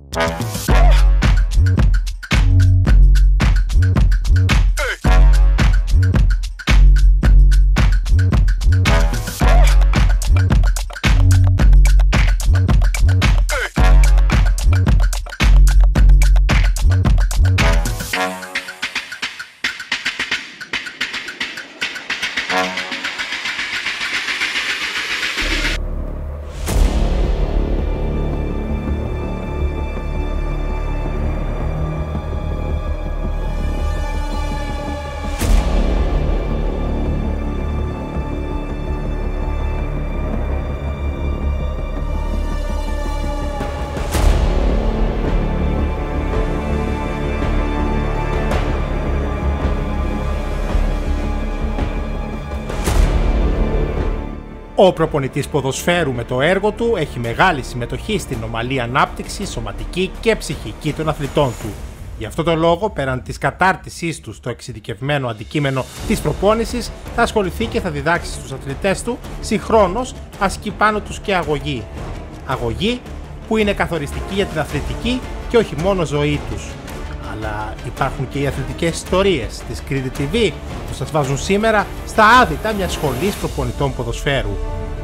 Ο προπονητής ποδοσφαίρου με το έργο του έχει μεγάλη συμμετοχή στην ομαλή ανάπτυξη, σωματική και ψυχική των αθλητών του. Γι' αυτό το λόγο, πέραν της κατάρτισής του στο εξειδικευμένο αντικείμενο της προπόνησης, θα ασχοληθεί και θα διδάξει στους αθλητές του συγχρόνως ασκεί πάνω τους και αγωγή. Αγωγή που είναι καθοριστική για την αθλητική και όχι μόνο ζωή τους. Αλλά υπάρχουν και οι αθλητικές ιστορίες της Crete TV που σας βάζουν σήμερα στα άδυτα μιας σχολής προπονητών ποδοσφαίρου.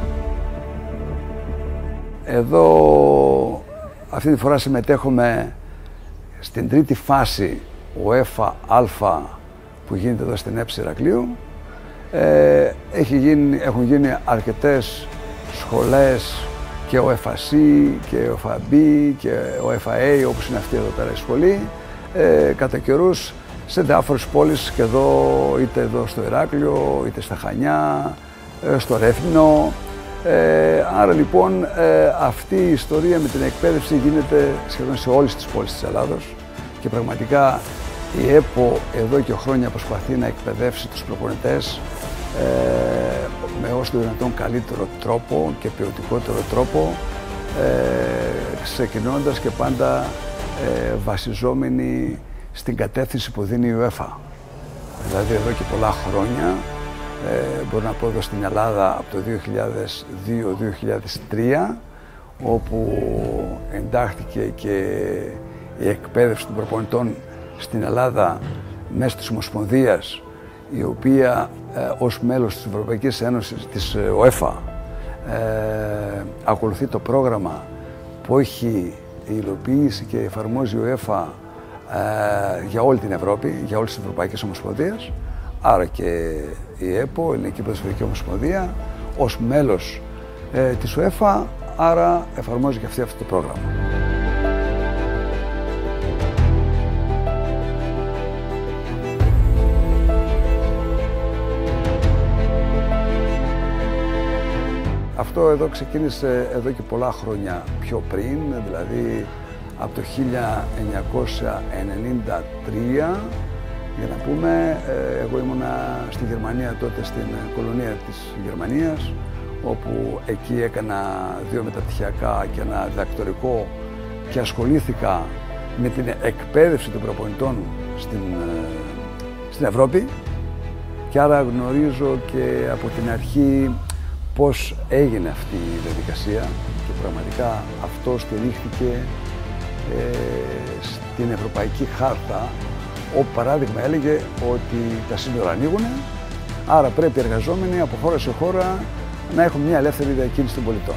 Εδώ αυτή τη φορά συμμετέχουμε στην τρίτη φάση UEFA Α που γίνεται εδώ στην ΕΠΣ Ηρακλείου. Έχουν γίνει αρκετές σχολές και UEFA C και UEFA B και UEFA A, όπως είναι αυτή εδώ πέρα η σχολή, κατά καιρούς σε διάφορες πόλεις και εδώ, είτε εδώ στο Ηράκλειο, είτε στα Χανιά, στο Ρέθυμνο. Άρα λοιπόν αυτή η ιστορία με την εκπαίδευση γίνεται σχεδόν σε όλες τις πόλεις της Ελλάδος και πραγματικά η ΕΠΟ εδώ και χρόνια προσπαθεί να εκπαιδεύσει τους προπονητές με όσο το δυνατόν καλύτερο τρόπο και ποιοτικότερο τρόπο, ξεκινώντας και πάντα βασιζόμενοι στην κατεύθυνση που δίνει η UEFA. Δηλαδή εδώ και πολλά χρόνια, μπορώ να πω εδώ στην Ελλάδα από το 2002-2003, όπου εντάχθηκε και η εκπαίδευση των προπονητών στην Ελλάδα μέσω της Ομοσπονδίας, η οποία ως μέλος της Ευρωπαϊκής Ένωσης, της UEFA, ακολουθεί το πρόγραμμα που έχει υλοποιήσει και εφαρμόζει η UEFA για όλη την Ευρώπη, για όλες τις Ευρωπαϊκές Ομοσπονδίες. Άρα και η ΕΠΟ, η Ελληνική Ποδοσφαιρική Ομοσπονδία, ως μέλος της UEFA, άρα εφαρμόζει και αυτό το πρόγραμμα. Αυτό εδώ ξεκίνησε εδώ και πολλά χρόνια πιο πριν, δηλαδή από το 1993, για να πούμε. Εγώ ήμουνα στη Γερμανία τότε, στην κολονία της Γερμανίας, όπου εκεί έκανα 2 μεταπτυχιακά και ένα διδακτορικό και ασχολήθηκα με την εκπαίδευση των προπονητών στην Ευρώπη, και άρα γνωρίζω και από την αρχή πώς έγινε αυτή η διαδικασία και πραγματικά αυτό στηρίχθηκε στην Ευρωπαϊκή Χάρτα, όπου παράδειγμα έλεγε ότι τα σύνορα ανοίγουν, άρα πρέπει οι εργαζόμενοι από χώρα σε χώρα να έχουν μια ελεύθερη διακίνηση των πολιτών.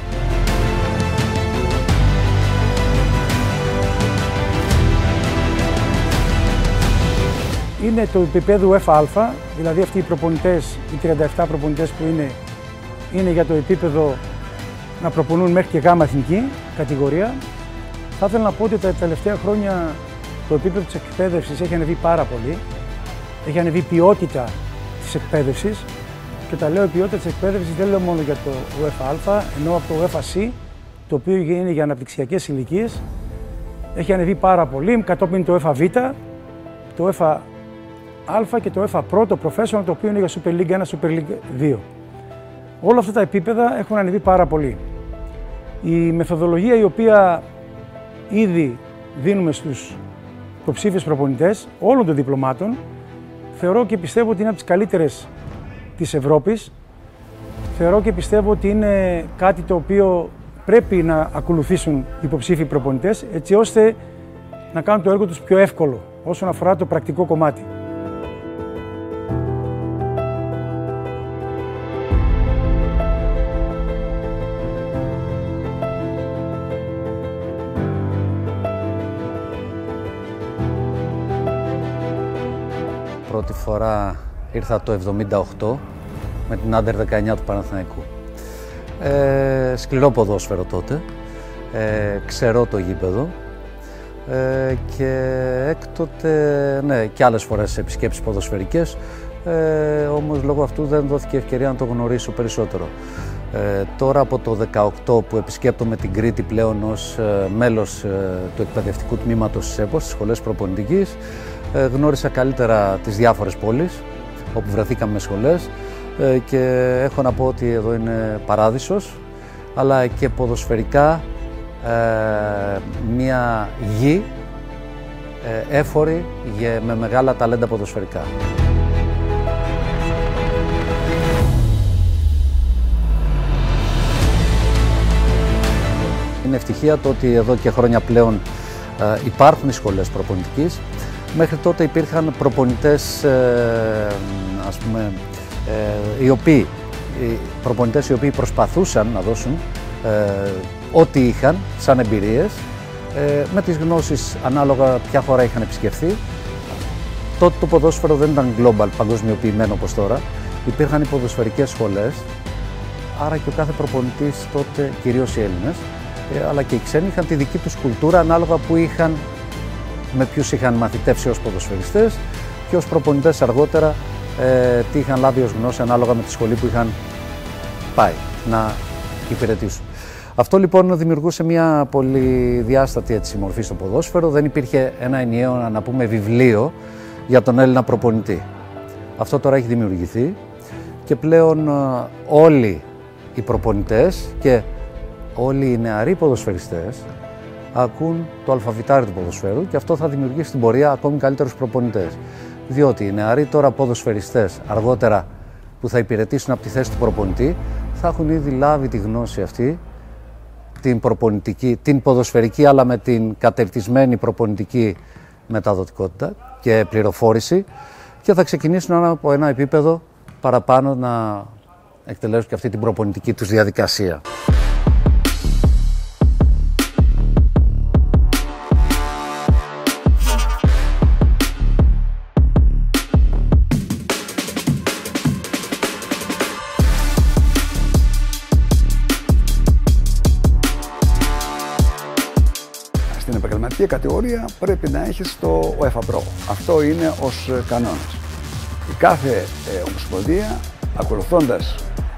Είναι το επίπεδο UEFA, δηλαδή αυτοί οι προπονητές, οι 37 προπονητές που είναι για το επίπεδο να προπονούν μέχρι και γάμα εθνική κατηγορία. Θα ήθελα να πω ότι τα τελευταία χρόνια το επίπεδο της εκπαίδευσης έχει ανεβεί πάρα πολύ. Έχει ανεβεί η ποιότητα της εκπαίδευσης, και τα λέω η ποιότητα της εκπαίδευσης δεν λέω μόνο για το UEFA Α, ενώ από το UEFA C, το οποίο είναι για αναπτυξιακές ηλικίες, έχει ανεβεί πάρα πολύ. Κατόπιν το UEFA Β, το UEFA Α και το UEFA Pro, το Professional, το οποίο είναι για Super League 1, Super League 2. Όλα αυτά τα επίπεδα έχουν ανεβεί πάρα πολύ. Η μεθοδολογία η οποία ήδη δίνουμε στους υποψήφιους προπονητές όλων των διπλωμάτων, θεωρώ και πιστεύω ότι είναι από τις καλύτερες της Ευρώπης. Θεωρώ και πιστεύω ότι είναι κάτι το οποίο πρέπει να ακολουθήσουν οι υποψήφιοι προπονητές, έτσι ώστε να κάνουν το έργο τους πιο εύκολο όσον αφορά το πρακτικό κομμάτι. Πρώτη φορά ήρθα το 1978 με την Άντερ 19 του Παναθηναϊκού. Σκληρό ποδόσφαιρο τότε, ξερό το γήπεδο και έκτοτε, ναι, και άλλες φορές επισκέψεις ποδοσφαιρικές, όμως λόγω αυτού δεν δόθηκε ευκαιρία να το γνωρίσω περισσότερο. Τώρα από το 18 που επισκέπτομαι την Κρήτη πλέον ως μέλος του εκπαιδευτικού τμήματος της ΕΠΟ, στις σχολές προπονητικής, γνώρισα καλύτερα τις διάφορες πόλεις όπου βρεθήκαμε με σχολές και έχω να πω ότι εδώ είναι παράδεισος, αλλά και ποδοσφαιρικά μια γη έφορη με μεγάλα ταλέντα ποδοσφαιρικά. Είναι ευτυχία το ότι εδώ και χρόνια πλέον υπάρχουν οι σχολές προπονητικής. Μέχρι τότε υπήρχαν προπονητές, ας πούμε, προπονητές οι οποίοι προσπαθούσαν να δώσουν ό,τι είχαν σαν εμπειρίες, με τις γνώσεις ανάλογα ποια χώρα είχαν επισκεφθεί. Τότε το ποδόσφαιρο δεν ήταν global, παγκοσμιοποιημένο όπως τώρα. Υπήρχαν οι ποδοσφαιρικές σχολές, άρα και ο κάθε προπονητής τότε, κυρίως οι Έλληνες, αλλά και οι ξένοι, είχαν τη δική τους κουλτούρα ανάλογα που είχαν, με ποιους είχαν μαθητεύσει ως ποδοσφαιριστές και ως προπονητές αργότερα τι είχαν λάβει ως γνώση ανάλογα με τη σχολή που είχαν πάει να υπηρετήσουν. Αυτό λοιπόν δημιουργούσε μια πολυδιάστατη έτσι μορφή στο ποδόσφαιρο. Δεν υπήρχε ένα ενιαίο, να πούμε, βιβλίο για τον Έλληνα προπονητή. Αυτό τώρα έχει δημιουργηθεί και πλέον όλοι οι προπονητές και όλοι οι νεαροί ποδοσφαιριστές ακούν το αλφαβητάρι του ποδοσφαίρου και αυτό θα δημιουργήσει στην πορεία ακόμη καλύτερους προπονητές. Διότι οι νεαροί τώρα ποδοσφαιριστές αργότερα που θα υπηρετήσουν από τη θέση του προπονητή θα έχουν ήδη λάβει τη γνώση αυτή, την προπονητική, την ποδοσφαιρική, αλλά με την κατερτισμένη προπονητική μεταδοτικότητα και πληροφόρηση και θα ξεκινήσουν από ένα επίπεδο παραπάνω να εκτελέσουν και αυτή την προπονητική τους διαδικασία. Στην επαγγελματική κατηγορία πρέπει να έχεις το UEFA Pro. Αυτό είναι ως κανόνας. Η κάθε ομοσπονδία, ακολουθώντας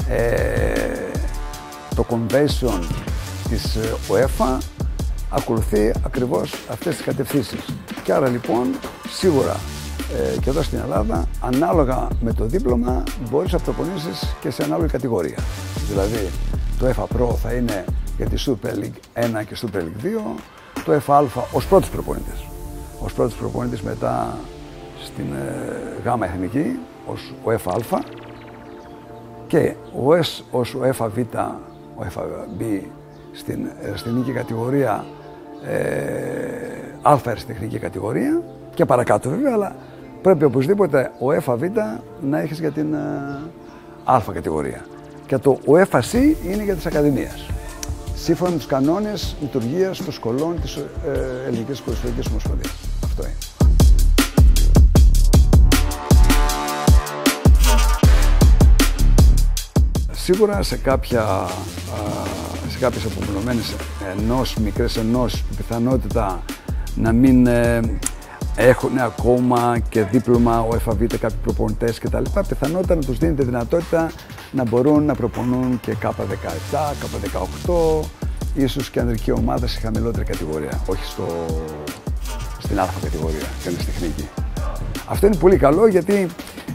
το convention της UEFA, ακολουθεί ακριβώς αυτές τις κατευθύνσεις. Και άρα λοιπόν, σίγουρα και εδώ στην Ελλάδα, ανάλογα με το δίπλωμα, μπορείς να προπονήσεις και σε ανάλογη κατηγορία. Δηλαδή, το UEFA Pro θα είναι για τη Super League 1 και Super League 2, το FA ως πρώτος προπονητής. Ως πρώτος προπονητής μετά στην γάμα εθνική, ως ο FA και ως ο FAΒ, ο FAB στην εθνική κατηγορία, α αριστεχνική κατηγορία και παρακάτω βέβαια, αλλά πρέπει οπωσδήποτε ο FAΒ να έχεις για την α κατηγορία. Και το FAC είναι για τις ακαδημίες, σύμφωνα με τους κανόνες λειτουργίας των σχολών της Ελληνικής Ποδοσφαιρικής Ομοσπονδίας. Αυτό είναι. Σίγουρα σε κάποιες απομονωμένες ενώσεις, μικρές ενώσεις, η πιθανότητα να μην έχουν ακόμα και δίπλωμα ο FAV, κάποιοι προπονητές κτλ. Πιθανότητα να τους δίνεται δυνατότητα να μπορούν να προπονούν και K17, K18, ίσως και ανδρική ομάδα σε χαμηλότερη κατηγορία, όχι στην α κατηγορία, και στην τεχνική. Αυτό είναι πολύ καλό γιατί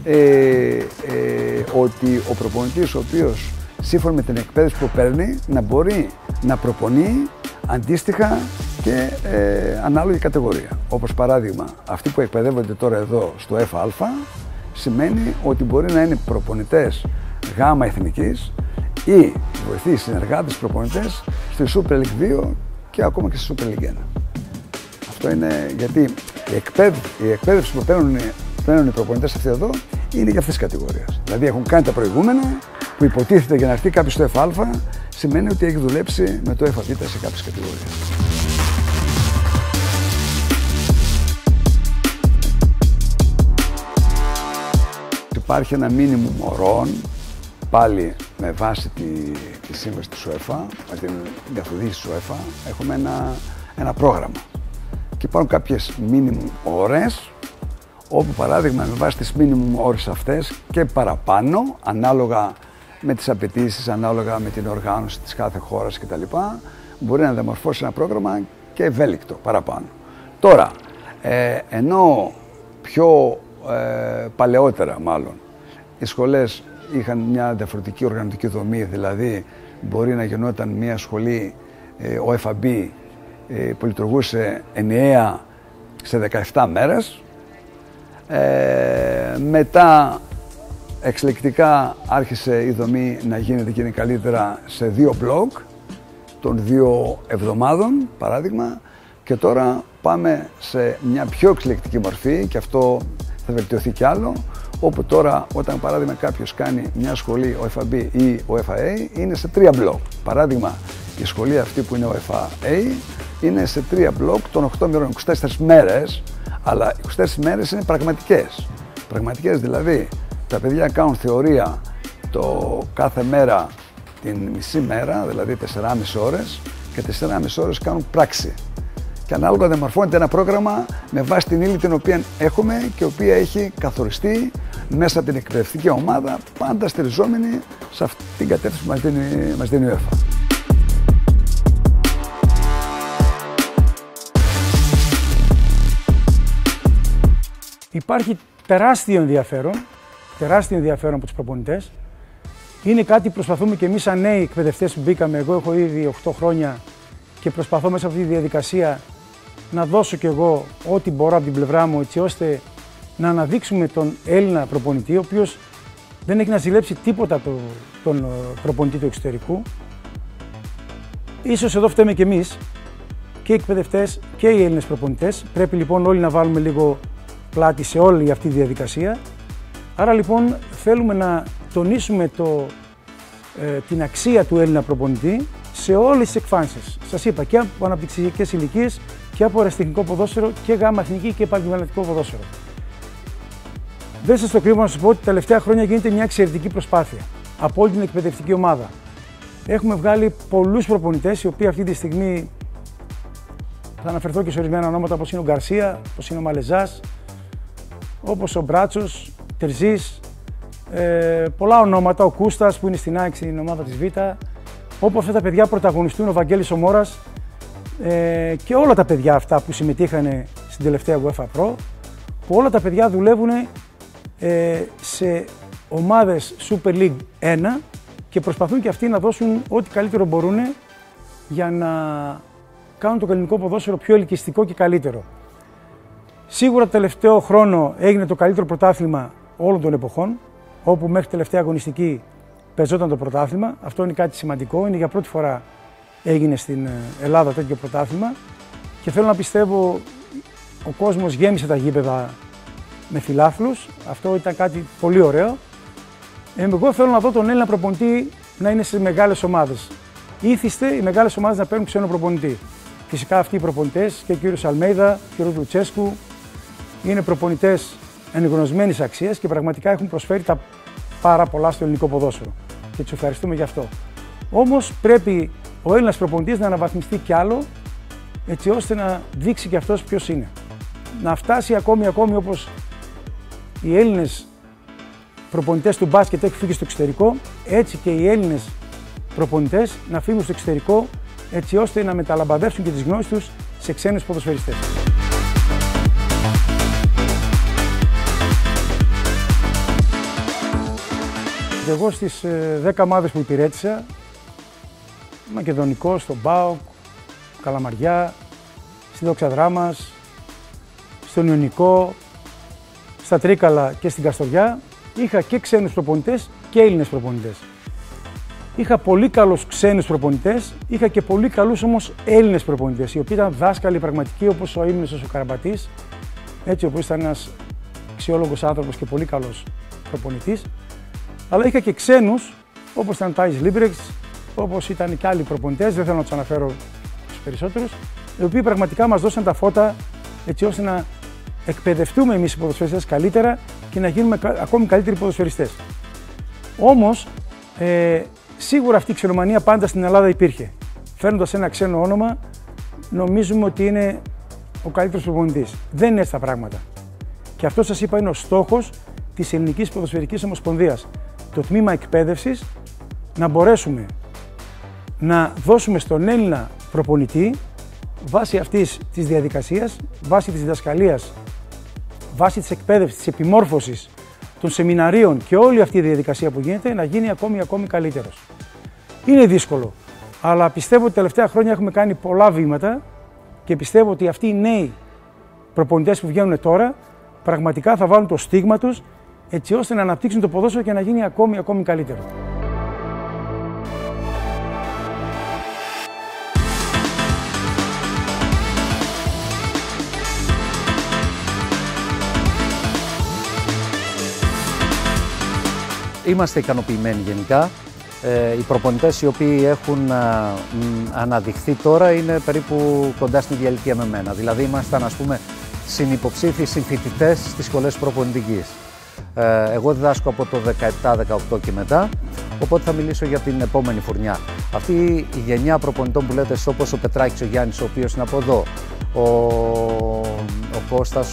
ότι ο προπονητής ο οποίος σύμφωνα με την εκπαίδευση που παίρνει να μπορεί να προπονεί αντίστοιχα και ανάλογη κατηγορία. Όπως παράδειγμα, αυτοί που εκπαιδεύονται τώρα εδώ στο FA σημαίνει ότι μπορεί να είναι προπονητές γάμα εθνικής ή βοηθοί συνεργάτες προπονητές στη Super League 2 και ακόμα και στη Super League 1. Αυτό είναι γιατί η εκπαίδευση που παίρνουν οι προπονητές αυτοί εδώ είναι για αυτές τις κατηγορίες. Δηλαδή έχουν κάνει τα προηγούμενα που υποτίθεται για να έρθει κάποιος στο ΕΦΑ σημαίνει ότι έχει δουλέψει με το ΕΦΑΒ σε κάποιες κατηγορίες. Υπάρχει ένα μίνιμουμ ωρών, πάλι με βάση τη σύμβαση της UEFA, με την καθοδήγηση της UEFA, έχουμε ένα πρόγραμμα. Και υπάρχουν κάποιες μίνιμουμ ώρες, όπου παράδειγμα με βάση τις μίνιμουμ ώρες αυτές και παραπάνω, ανάλογα με τις απαιτήσεις, ανάλογα με την οργάνωση της κάθε χώρας κτλ. Μπορεί να διαμορφώσει ένα πρόγραμμα και ευέλικτο παραπάνω. Τώρα, ενώ πιο παλαιότερα μάλλον, οι σχολές είχαν μια διαφορετική οργανωτική δομή, δηλαδή μπορεί να γινόταν μια σχολή, ο ΕΦΑΜΠ που λειτουργούσε ενιαία σε 17 μέρες. Μετά εξελικτικά άρχισε η δομή να γίνεται και είναι καλύτερα σε 2 μπλοκ των 2 εβδομάδων παράδειγμα, και τώρα πάμε σε μια πιο εξελικτική μορφή και αυτό θα βελτιωθεί κι άλλο, όπου τώρα όταν παράδειγμα κάποιος κάνει μια σχολή ο ΕΦΑΜΠ ή ο FA είναι σε 3 μπλοκ. Παράδειγμα, η σχολή αυτή που είναι ο FA είναι σε 3 μπλοκ των 8 μερών, 24 μέρες, αλλά 24 μέρες είναι πραγματικές. Πραγματικές δηλαδή, τα παιδιά κάνουν θεωρία το κάθε μέρα την μισή μέρα, δηλαδή 4,5 ώρες, και 4,5 ώρες κάνουν πράξη. Και ανάλογα διαμορφώνεται ένα πρόγραμμα με βάση την ύλη την οποία έχουμε και η οποία έχει καθοριστεί μέσα από την εκπαιδευτική ομάδα, πάντα στηριζόμενη σε αυτή την κατεύθυνση που μας δίνει η UEFA. Υπάρχει τεράστιο ενδιαφέρον από τους προπονητές. Είναι κάτι που προσπαθούμε και εμείς σαν νέοι εκπαιδευτές που μπήκαμε. Εγώ έχω ήδη 8 χρόνια και προσπαθώ μέσα από αυτή τη διαδικασία να δώσω κι εγώ ό,τι μπορώ από την πλευρά μου, έτσι ώστε να αναδείξουμε τον Έλληνα προπονητή, ο οποίος δεν έχει να ζηλέψει τίποτα τον προπονητή του εξωτερικού. Ίσως εδώ φταίμε κι εμείς, και οι εκπαιδευτές και οι Έλληνες προπονητές. Πρέπει λοιπόν όλοι να βάλουμε λίγο πλάτη σε όλη αυτή τη διαδικασία. Άρα λοιπόν θέλουμε να τονίσουμε την αξία του Έλληνα προπονητή σε όλες τις εκφάνσεις. Σας είπα, και από αναπτυξιακές ηλικίες και από αεραστεχνικό ποδόσφαιρο και γάμα εθνική και επαγγελματικό ποδόσφαιρο. Δεν σας το κρύβω να σας πω ότι τα τελευταία χρόνια γίνεται μια εξαιρετική προσπάθεια από όλη την εκπαιδευτική ομάδα. Έχουμε βγάλει πολλούς προπονητές, οι οποίοι αυτή τη στιγμή θα αναφερθώ και σε ορισμένα ονόματα, όπως είναι ο Γκαρσία, όπως είναι ο Μαλεζάς, όπως ο Μπράτσος, Τερζής, πολλά ονόματα, ο Κούστας που είναι στην ΑΕΚ στην ομάδα της Β, όπου αυτά τα παιδιά πρωταγωνιστούν, ο Βαγγέλης ο Μόρας και όλα τα παιδιά αυτά που συμμετείχαν στην τελευταία UEFA Pro, που όλα τα παιδιά δουλεύουν σε ομάδες Super League 1 και προσπαθούν και αυτοί να δώσουν ό,τι καλύτερο μπορούν για να κάνουν το ελληνικό ποδόσφαιρο πιο ελκυστικό και καλύτερο. Σίγουρα το τελευταίο χρόνο έγινε το καλύτερο πρωτάθλημα όλων των εποχών, όπου μέχρι τελευταία αγωνιστική παίζονταν το πρωτάθλημα. Αυτό είναι κάτι σημαντικό, είναι για πρώτη φορά έγινε στην Ελλάδα τέτοιο πρωτάθλημα και θέλω να πιστεύω ο κόσμος γέμισε τα γήπεδα με φιλάθλους. Αυτό ήταν κάτι πολύ ωραίο. Εγώ θέλω να δω τον Έλληνα προπονητή να είναι σε μεγάλες ομάδες. Ήθιστε οι μεγάλες ομάδες να παίρνουν ξένο προπονητή. Φυσικά αυτοί οι προπονητές και ο κύριος Αλμέιδα και ο κύριος Λουτσέσκου είναι προπονητές ενγνωσμένης αξίας και πραγματικά έχουν προσφέρει τα πάρα πολλά στο ελληνικό ποδόσφαιρο και τους ευχαριστούμε γι' αυτό. Όμως πρέπει ο Έλληνας προπονητής να αναβαθμιστεί κι άλλο, έτσι ώστε να δείξει και αυτός ποιος είναι. Να φτάσει ακόμη όπως οι Έλληνες προπονητές του μπάσκετ έχουν φύγει στο εξωτερικό, έτσι και οι Έλληνες προπονητές να φύγουν στο εξωτερικό, έτσι ώστε να μεταλαμπαδεύσουν και τις γνώσεις τους σε ξένους ποδοσφαιριστές. Εγώ στις 10 ομάδες που υπηρέτησα, Μακεδονικό, στον ΠΑΟΚ, Καλαμαριά, στη Δόξα Δράμας, στον Ιωνικό, στα Τρίκαλα και στην Καστοριά, είχα και ξένους προπονητές και Έλληνες προπονητές. Είχα πολύ καλούς ξένους προπονητές, είχα και πολύ καλούς όμως Έλληνες προπονητές, οι οποίοι ήταν δάσκαλοι πραγματικοί, όπως ο ύμνος ο Καραμπατής, έτσι, ο οποίος ήταν ένας αξιόλογος άνθρωπος και πολύ καλός προπονητής. Αλλά είχα και ξένους, όπως ήταν Τάις Λίμπρεξ, όπως ήταν και άλλοι προπονητές, δεν θέλω να τους αναφέρω τους περισσότερους, οι οποίοι πραγματικά μας δώσαν τα φώτα έτσι ώστε να εκπαιδευτούμε εμείς οι ποδοσφαιριστές καλύτερα και να γίνουμε ακόμη καλύτεροι ποδοσφαιριστές. Όμως, σίγουρα αυτή η ξενομανία πάντα στην Ελλάδα υπήρχε. Φέρνοντας ένα ξένο όνομα, νομίζουμε ότι είναι ο καλύτερος προπονητής. Δεν είναι έτσι τα πράγματα. Και αυτό σας είπα είναι ο στόχος της Ελληνικής Ποδοσφαιρικής Ομοσπονδίας. Το τμήμα εκπαίδευσης να μπορέσουμε να δώσουμε στον Έλληνα προπονητή βάσει αυτής της διαδικασίας, βάσει της διδασκαλίας, βάσει της εκπαίδευσης, της επιμόρφωσης των σεμιναρίων και όλη αυτή η διαδικασία που γίνεται να γίνει ακόμη καλύτερος. Είναι δύσκολο, αλλά πιστεύω ότι τα τελευταία χρόνια έχουμε κάνει πολλά βήματα και πιστεύω ότι αυτοί οι νέοι προπονητές που βγαίνουν τώρα πραγματικά θα βάλουν το στίγμα τους έτσι ώστε να αναπτύξουν το ποδόσφαιρο και να γίνει ακόμη καλύτερο. Είμαστε ικανοποιημένοι γενικά. Οι προπονητές οι οποίοι έχουν αναδειχθεί τώρα είναι περίπου κοντά στην ίδια ηλικία με μένα. Δηλαδή ήμασταν, ας πούμε, συνυποψήφοι συμφοιτητές στις σχολές προπονητικής. Εγώ διδάσκω από το 17-18 και μετά, οπότε θα μιλήσω για την επόμενη φουρνιά. Αυτή η γενιά προπονητών που λέτε, όπως ο Πετράκης, ο Γιάννης, ο οποίος είναι από εδώ, ο Κώστας,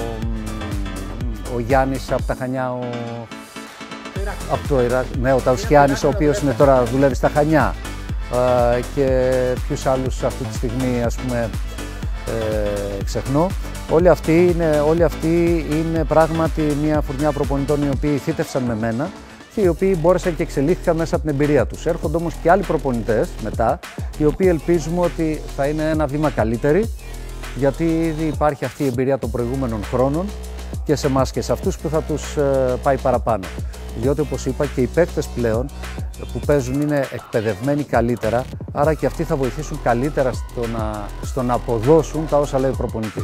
ο Γιάννης από τα Χανιά, από το Ιράκ, ναι, ο Ταουσιάνης, ο οποίος είναι τώρα δουλεύει στα Χανιά, και ποιους άλλους αυτή τη στιγμή, ας πούμε, ξεχνώ. Όλοι αυτοί είναι πράγματι μια φουρνιά προπονητών οι οποίοι θύτευσαν με μένα και οι οποίοι μπόρεσαν και εξελίχθηκαν μέσα από την εμπειρία τους. Έρχονται όμως και άλλοι προπονητές μετά, οι οποίοι ελπίζουμε ότι θα είναι ένα βήμα καλύτεροι, γιατί ήδη υπάρχει αυτή η εμπειρία των προηγούμενων χρόνων και σε εμάς και σε αυτούς που θα τους πάει παραπάνω. Διότι, όπως είπα, και οι παίκτες πλέον που παίζουν είναι εκπαιδευμένοι καλύτερα, άρα και αυτοί θα βοηθήσουν καλύτερα στο να αποδώσουν τα όσα λέει ο προπονητής.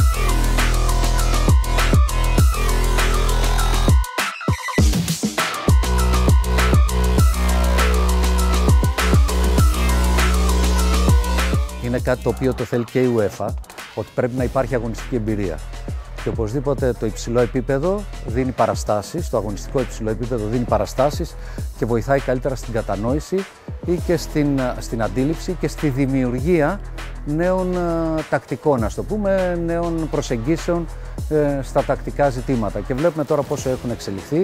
Είναι κάτι το οποίο το θέλει και η UEFA, ότι πρέπει να υπάρχει αγωνιστική εμπειρία. Και οπωσδήποτε το υψηλό επίπεδο δίνει παραστάσεις, το αγωνιστικό υψηλό επίπεδο δίνει παραστάσεις και βοηθάει καλύτερα στην κατανόηση ή και στην αντίληψη και στη δημιουργία νέων τακτικών, ας το πούμε, νέων προσεγγίσεων στα τακτικά ζητήματα. Και βλέπουμε τώρα πόσο έχουν εξελιχθεί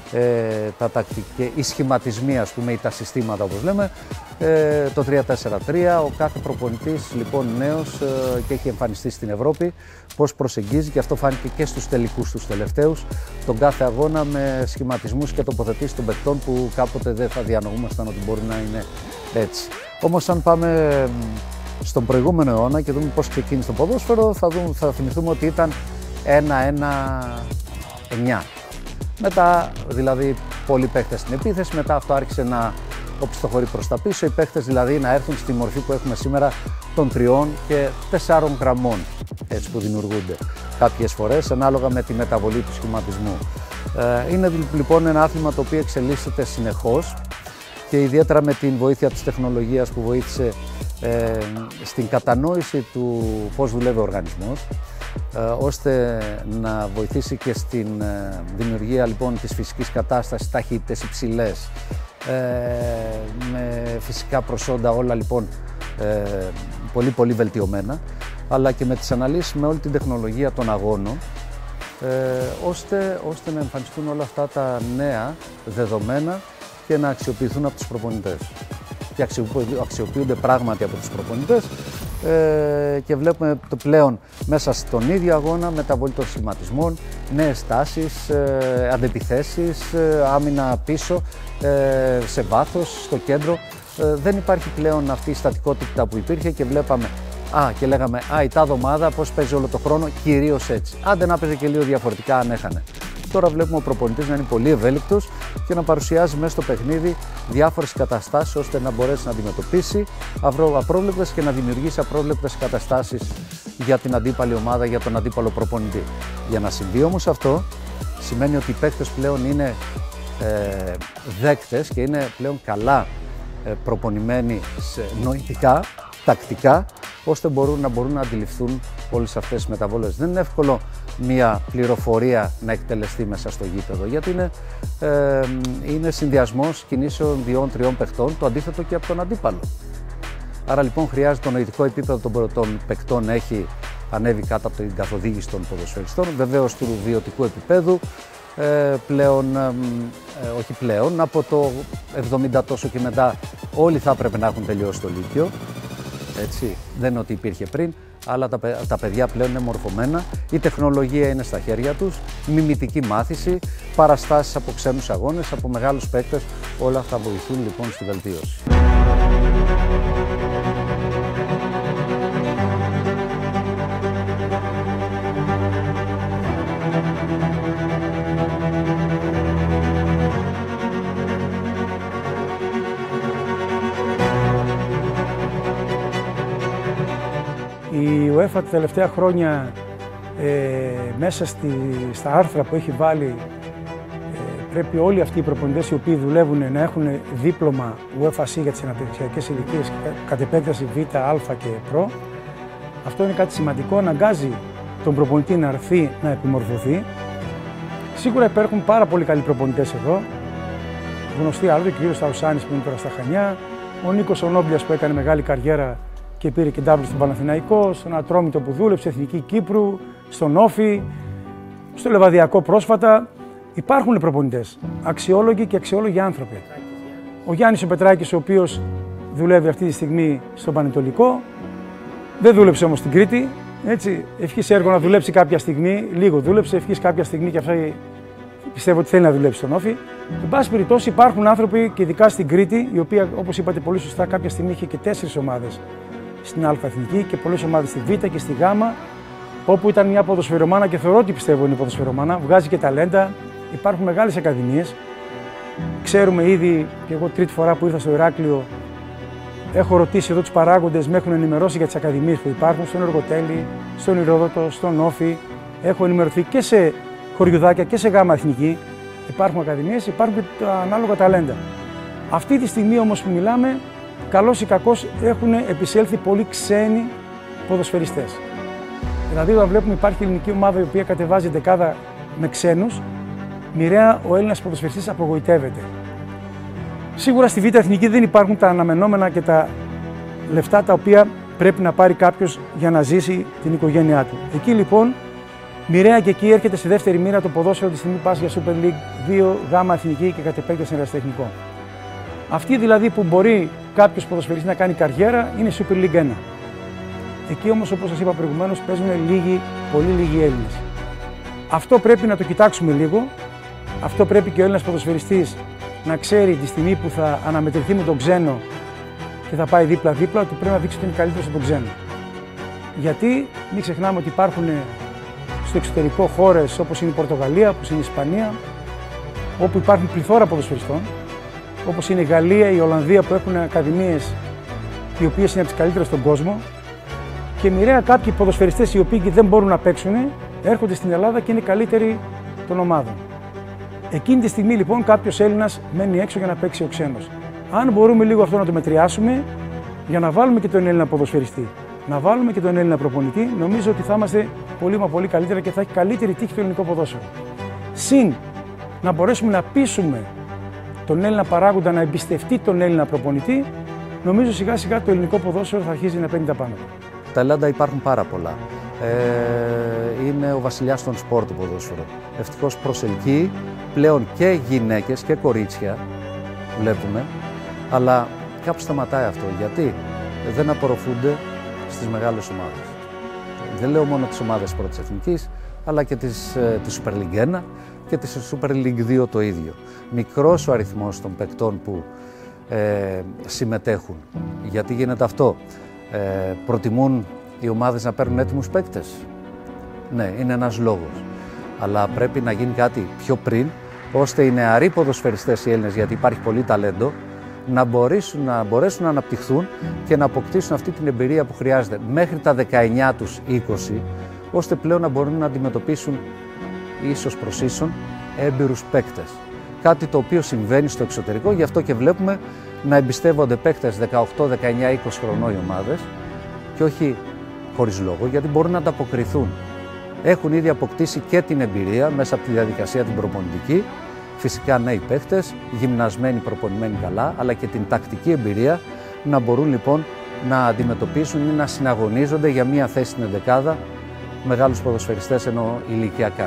οι σχηματισμοί, ας πούμε, ή τα συστήματα, όπως λέμε, το 3-4-3, ο κάθε προπονητής λοιπόν νέος και έχει εμφανιστεί στην Ευρώπη, πώς προσεγγίζει, και αυτό φάνηκε και στους τελικούς τους τελευταίους, τον κάθε αγώνα με σχηματισμούς και τοποθετήσεις των παικτών που κάποτε δεν θα διανοούμασταν ότι μπορεί να είναι έτσι. Όμως αν πάμε στον προηγούμενο αιώνα και δούμε πώς ξεκίνησε το ποδόσφαιρο, θα θυμηθούμε ότι ήταν 1-1-9. Μετά, δηλαδή, πολλοί παίχτες στην επίθεση, μετά αυτό άρχισε να οπισθοχωρεί προς τα πίσω, οι παίχτες δηλαδή να έρθουν στη μορφή που έχουμε σήμερα των 3 και 4 γραμμών, έτσι, που δημιουργούνται κάποιες φορές ανάλογα με τη μεταβολή του σχηματισμού. Είναι λοιπόν ένα άθλημα το οποίο εξελίσσεται συνεχώς και ιδιαίτερα με την βοήθεια της τεχνολογίας που βοήθησε στην κατανόηση του πώς δουλεύει ο οργανισμός, ώστε να βοηθήσει και στην δημιουργία λοιπόν της φυσικής κατάστασης, ταχύτητες υψηλές, με φυσικά προσόντα, όλα λοιπόν πολύ βελτιωμένα, αλλά και με τις αναλύσεις με όλη την τεχνολογία των αγώνων, ώστε να εμφανιστούν όλα αυτά τα νέα δεδομένα και να αξιοποιηθούν από τους προπονητές. Και αξιοποιούνται πράγματι από τους προπονητές, και βλέπουμε το πλέον μέσα στον ίδιο αγώνα μεταβολή των σχηματισμών, νέες τάσεις, αντεπιθέσεις, άμυνα πίσω, σε βάθος, στο κέντρο. Δεν υπάρχει πλέον αυτή η στατικότητα που υπήρχε και βλέπαμε Και λέγαμε, η τάδε ομάδα πώς παίζει όλο το χρόνο, κυρίως έτσι. Άντε να παίζει και λίγο διαφορετικά αν έχανε. Τώρα βλέπουμε ο προπονητής να είναι πολύ ευέλικτος και να παρουσιάζει μέσα στο παιχνίδι διάφορες καταστάσεις ώστε να μπορέσει να αντιμετωπίσει απρόβλεπτες και να δημιουργήσει απρόβλεπτες καταστάσεις για την αντίπαλη ομάδα, για τον αντίπαλο προπονητή. Για να συμβεί όμως αυτό, σημαίνει ότι οι παίκτες πλέον είναι δέκτες και είναι πλέον καλά προπονημένοι νοητικά, τακτικά, ώστε μπορούν να αντιληφθούν όλες αυτές τις μεταβολές. Δεν είναι εύκολο μια πληροφορία να εκτελεστεί μέσα στο γήπεδο, γιατί είναι συνδυασμός κινήσεων 2-3 παιχτών, το αντίθετο και από τον αντίπαλο. Άρα λοιπόν χρειάζεται το νοητικό επίπεδο των παικτών να έχει ανέβει κάτω από την καθοδήγηση των ποδοσφαιριστών, βεβαίως του βιωτικού επίπεδου, από το 70 τόσο και μετά όλοι θα έπρεπε να έχουν τελειώσει το Λύκειο, έτσι, δεν είναι ότι υπήρχε πριν, αλλά τα παιδιά πλέον είναι μορφωμένα, η τεχνολογία είναι στα χέρια τους, μιμητική μάθηση, παραστάσεις από ξένους αγώνες, από μεγάλους παίκτες, όλα θα βοηθούν λοιπόν στη βελτίωση. Η UEFA τα τελευταία χρόνια μέσα στα άρθρα που έχει βάλει πρέπει όλοι αυτοί οι προπονητές οι οποίοι δουλεύουν να έχουν δίπλωμα UEFA-C για τις αναπτυξιακές ηλικίες και κατ' επέκταση Β, Α και Προ. Αυτό είναι κάτι σημαντικό, αναγκάζει τον προπονητή να έρθει να επιμορφωθεί. Σίγουρα υπάρχουν πάρα πολύ καλοί προπονητές εδώ. Γνωστοί άλλοι, ο κ. Σταουσάνης που είναι τώρα στα Χανιά, ο Νίκος ο Νόμπλιας που έκανε μεγάλη καριέρα και πήρε και ντάμπλ στον Παναθηναϊκό, στον Ατρόμητο που δούλεψε, Εθνική Κύπρου, στον Όφη, στο Λεβαδιακό πρόσφατα. Υπάρχουν προπονητές, αξιόλογοι και αξιόλογοι άνθρωποι. Ο Γιάννης ο Πετράκης, ο οποίος δουλεύει αυτή τη στιγμή στον Πανετολικό, δεν δούλεψε όμως στην Κρήτη. Έτσι, ευχής έργο να δουλέψει κάποια στιγμή, λίγο δούλεψε, ευχής κάποια στιγμή και αυτά πιστεύω ότι θέλει να δουλέψει στον Όφη. Εν πάση περιπτώσει, υπάρχουν άνθρωποι και ειδικά στην Κρήτη, η οποία όπως είπατε πολύ σωστά, κάποια στιγμή είχε και 4 ομάδες στην Α Εθνική και πολλές ομάδες στη Β και στη Γ, όπου ήταν μια ποδοσφαιρομάνα και θεωρώ ότι πιστεύω είναι ποδοσφαιρομάνα, βγάζει και ταλέντα, υπάρχουν μεγάλες ακαδημίες. Ξέρουμε ήδη, και εγώ τρίτη φορά που ήρθα στο Ηράκλειο, έχω ρωτήσει εδώ τους παράγοντες, με έχουν ενημερώσει για τις ακαδημίες που υπάρχουν στον Εργοτέλη, στον Ηρόδοτο, στον Όφη. Έχω ενημερωθεί και σε χωριουδάκια και σε Γ Εθνική. Υπάρχουν ακαδημίες, υπάρχουν και τα ανάλογα ταλέντα. Αυτή τη στιγμή όμως που μιλάμε, καλώς ή κακώς έχουν επισέλθει πολλοί ξένοι ποδοσφαιριστές. Δηλαδή, όταν βλέπουμε υπάρχει ελληνική ομάδα η οποία κατεβάζει δεκάδα με ξένους, μοιραία ο Έλληνας ποδοσφαιριστής απογοητεύεται. Σίγουρα στη Β' Εθνική δεν υπάρχουν τα αναμενόμενα και τα λεφτά τα οποία πρέπει να πάρει κάποιος για να ζήσει την οικογένειά του. Εκεί λοιπόν, μοιραία και εκεί έρχεται στη δεύτερη μοίρα το ποδόσφαιρο τη στιγμή πας για Super League 2, Γ' Εθνική και κατ' επέκταση ερασιτεχνικό. Αυτή δηλαδή που μπορεί κάποιος ποδοσφαιριστής να κάνει καριέρα είναι Super League 1. Εκεί όμως, όπως σας είπα προηγουμένως, παίζουν λίγοι, πολύ λίγοι Έλληνες. Αυτό πρέπει να το κοιτάξουμε λίγο. Αυτό πρέπει και ο Έλληνας ποδοσφαιριστής να ξέρει τη στιγμή που θα αναμετρηθεί με τον ξένο και θα πάει δίπλα-δίπλα, ότι πρέπει να δείξει ότι είναι καλύτερος από τον ξένο. Γιατί μην ξεχνάμε ότι υπάρχουν στο εξωτερικό χώρες όπως είναι η Πορτογαλία, όπως είναι η Ισπανία, όπου υπάρχουν πληθώρα ποδοσφαιριστών, όπως είναι η Γαλλία, η Ολλανδία που έχουν ακαδημίες οι οποίες είναι από τις καλύτερες στον κόσμο, και μοιραία κάποιοι ποδοσφαιριστές οι οποίοι δεν μπορούν να παίξουν έρχονται στην Ελλάδα και είναι καλύτεροι των ομάδων. Εκείνη τη στιγμή λοιπόν κάποιος Έλληνας μένει έξω για να παίξει ο ξένος. Αν μπορούμε λίγο αυτό να το μετριάσουμε, για να βάλουμε και τον Έλληνα ποδοσφαιριστή, να βάλουμε και τον Έλληνα προπονητή, νομίζω ότι θα είμαστε πολύ μα πολύ καλύτερα και θα έχει καλύτερη τύχη το ελληνικό ποδόσφαιρο. Συν να μπορέσουμε να πείσουμε τον Έλληνα παράγοντα να εμπιστευτεί τον Έλληνα προπονητή, νομίζω σιγά σιγά το ελληνικό ποδόσφαιρο θα αρχίσει να παίρνει τα πάνω. Ταλέντα υπάρχουν πάρα πολλά. Είναι ο βασιλιάς των σπορ του ποδόσφαιρο. Ευτυχώς προσελκύει πλέον και γυναίκες και κορίτσια, βλέπουμε, αλλά κάπου σταματάει αυτό. Γιατί δεν απορροφούνται στις μεγάλες ομάδες. Δεν λέω μόνο τις ομάδες πρώτης εθνικής, αλλά και τη Super League 1 και τη Super League 2 το ίδιο. Μικρός ο αριθμός των παικτών που συμμετέχουν. Γιατί γίνεται αυτό? Προτιμούν οι ομάδες να παίρνουν έτοιμους παίκτες? Ναι, είναι ένας λόγος. Αλλά πρέπει να γίνει κάτι πιο πριν, ώστε οι νεαροί ποδοσφαιριστές οι Έλληνες, γιατί υπάρχει πολύ ταλέντο, να μπορέσουν να αναπτυχθούν και να αποκτήσουν αυτή την εμπειρία που χρειάζεται μέχρι τα 19 τους 20, ώστε πλέον να μπορούν να αντιμετωπίσουν ίσως προς ίσον έμπειρους παίκτες. Κάτι το οποίο συμβαίνει στο εξωτερικό, γι' αυτό και βλέπουμε να εμπιστεύονται παίκτες 18, 19, 20 χρονών οι ομάδες και όχι χωρίς λόγο, γιατί μπορούν να ανταποκριθούν. Έχουν ήδη αποκτήσει και την εμπειρία μέσα από τη διαδικασία την προπονητική, φυσικά νέοι παίκτες, γυμνασμένοι, προπονημένοι καλά, αλλά και την τακτική εμπειρία να μπορούν λοιπόν να αντιμετωπίσουν ή να συναγωνίζονται για μία θέση στην εντεκάδα μεγάλους ποδοσφαιριστές ενώ ηλικιακά.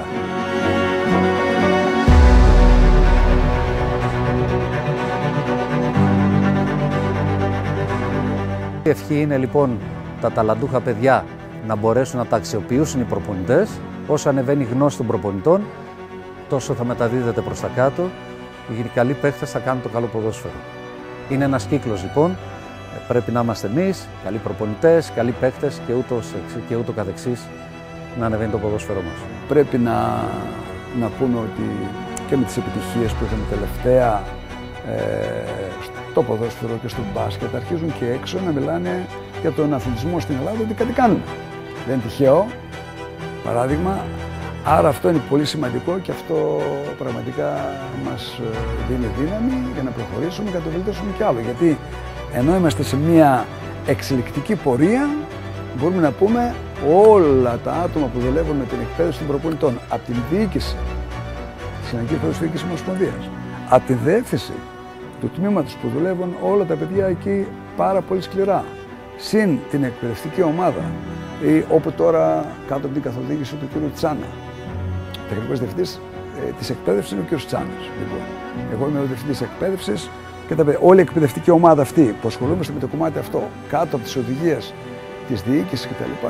Η ευχή είναι λοιπόν τα ταλαντούχα παιδιά να μπορέσουν να τα αξιοποιήσουν οι προπονητές. Όσο ανεβαίνει η γνώση των προπονητών, τόσο θα μεταδίδεται προς τα κάτω. Οι καλοί παίκτες θα κάνουν το καλό ποδόσφαιρο. Είναι ένας κύκλος λοιπόν. Πρέπει να είμαστε εμείς, καλοί προπονητές, καλοί παίκτες και ούτω καθεξής να ανεβαίνει το ποδόσφαιρό μας. Πρέπει να πούμε ότι και με τις επιτυχίες που είχαμε τελευταία στο ποδόσφαιρο και στο μπάσκετ αρχίζουν και έξω να μιλάνε για τον αθλητισμό στην Ελλάδα, ότι κάτι κάνουμε. Δεν είναι τυχαίο παράδειγμα, άρα αυτό είναι πολύ σημαντικό και αυτό πραγματικά μας δίνει δύναμη για να προχωρήσουμε και να το βελτιώσουμε κι άλλο. Γιατί ενώ είμαστε σε μια εξελικτική πορεία, μπορούμε να πούμε όλα τα άτομα που δουλεύουν με την εκπαίδευση των προπονητών, από την διοίκηση της Εθνικής Ποδοσφαιρικής Ομοσπονδίας, από την διεύθυνση του τμήματος που δουλεύουν όλα τα παιδιά εκεί πάρα πολύ σκληρά, συν την εκπαιδευτική ομάδα, όπου τώρα κάτω από την καθοδήγηση του κ. Τσάνα. Τεχνικός διευθυντής της εκπαίδευσης είναι ο κ. Τσάνας. Λοιπόν, εγώ είμαι ο διευθυντής εκπαίδευσης και όλη η εκπαιδευτική ομάδα αυτή που ασχολούμαστε με το κομμάτι αυτό, κάτω από τις οδηγίες της διοίκησης κτλ.,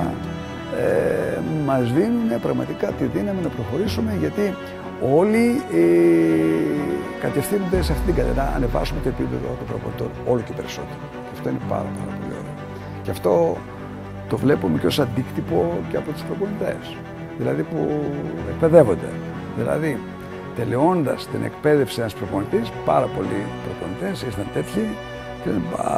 μας δίνουν πραγματικά τη δύναμη να προχωρήσουμε, γιατί όλοι κατευθύνονται σε αυτήν την κατεύθυνση, να ανεβάσουμε το επίπεδο των προπονητών όλο και περισσότερο. Και αυτό είναι πάρα πολύ ωραίο. Και αυτό το βλέπουμε και ως αντίκτυπο και από τους προπονητές, δηλαδή που εκπαιδεύονται. Δηλαδή, τελειώντας την εκπαίδευση ένας προπονητής, πάρα πολλοί προπονητές ήρθαν τέτοιοι και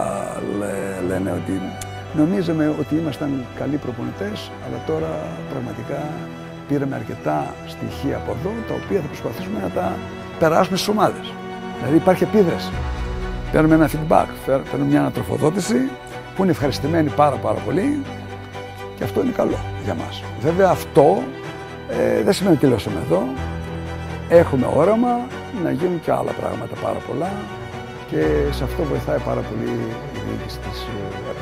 λένε ότι νομίζαμε ότι ήμασταν καλοί προπονητές, αλλά τώρα πραγματικά πήραμε αρκετά στοιχεία από εδώ, τα οποία θα προσπαθήσουμε να τα περάσουμε στις ομάδες. Δηλαδή υπάρχει επίδραση. Παίρνουμε ένα feedback, παίρνουμε μια ανατροφοδότηση που είναι ευχαριστημένοι πάρα πολύ και αυτό είναι καλό για μας. Βέβαια αυτό δεν σημαίνει ότι τελειώσαμε εδώ. Έχουμε όραμα να γίνουν και άλλα πράγματα πάρα πολλά και σε αυτό βοηθάει πάρα πολύ η διοίκηση της ΕΠΟ.